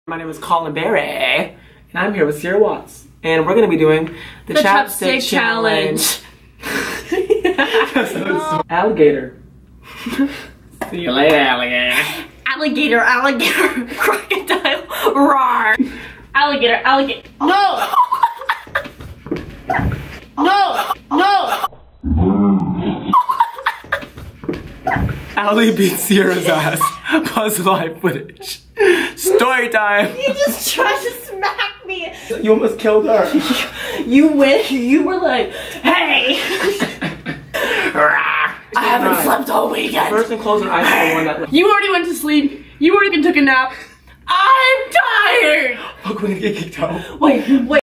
My name is Kahlen Barry, and I'm here with Sierra Watts, and we're gonna be doing the chapstick challenge. Alligator. See you later, alligator. Alligator, alligator, crocodile, roar. Alligator, alligator. No! No! No! Allie beat Sierra's ass. Pause live footage. Story time. You just tried to smack me. You almost killed her. You went. You were like, hey. I haven't slept all weekend. Person close their eyes for the one that. You already went to sleep. You already took a nap. I'm tired. Look, we're gonna get kicked out. Wait.